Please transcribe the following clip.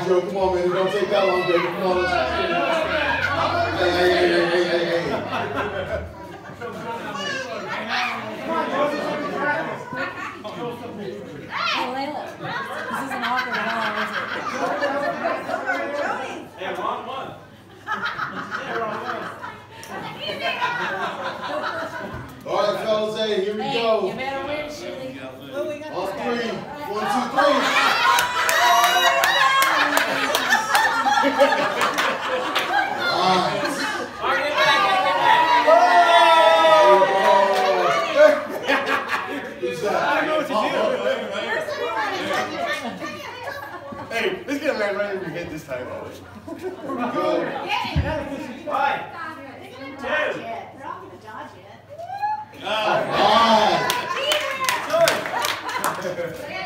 right, Joe, come on, man. It don't take that long, baby. Come on, let's hey. Hey, Layla, this isn't awkward at all, is it? Hey, wrong one. All right, fellas, hey, here we go. You better win, Shirley. On three. 1, 2, 3. Hey, let's get a man right in your head this time. Good. 5, 2. They're all going to dodge it. All right.